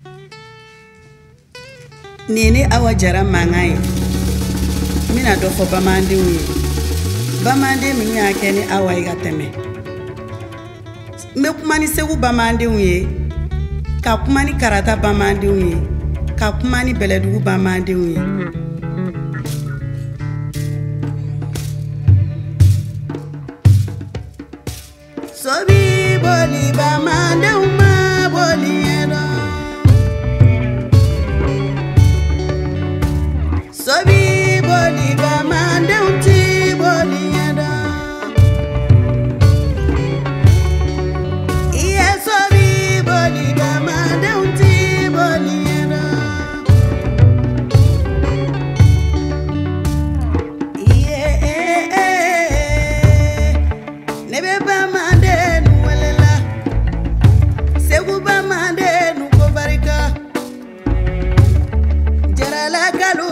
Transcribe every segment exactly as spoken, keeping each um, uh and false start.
Nini Awa Jara mangai mina do fo bamandenw ye bamanden min y'a kɛ ni Awa ye ka tɛmɛ n bɛ kuma ni Segu bamandenw ye ka kuma ni Karata bamandenw ye ka kuma ni Bɛlɛdugu bamandenw ye sobi boli bamandenw ma boli yɛrɛ sobi boli bamandenw ti boli yɛrɛ iye sobi boli bamandenw ti boli yɛrɛ iye ne bɛ bamanden welela Segu bamanden ko barika jarala galu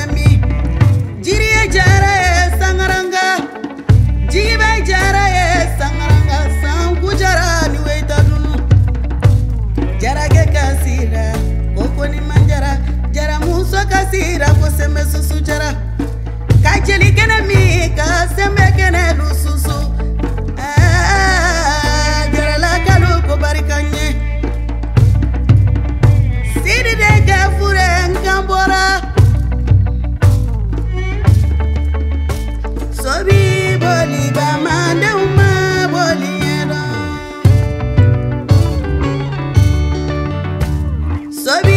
jara ye sangaranga jiba jara ye sangaranga sangu jara ni weita dunu jara ke kasira koko ni manjara jara muso kasira ko sembe susu jara ka jeli kene mi ka sembe kene lu susu ah jara la kalu ko barikanye sidi de gafure ngambora sobi boli bamandenw ma boli yɛrɛ sobi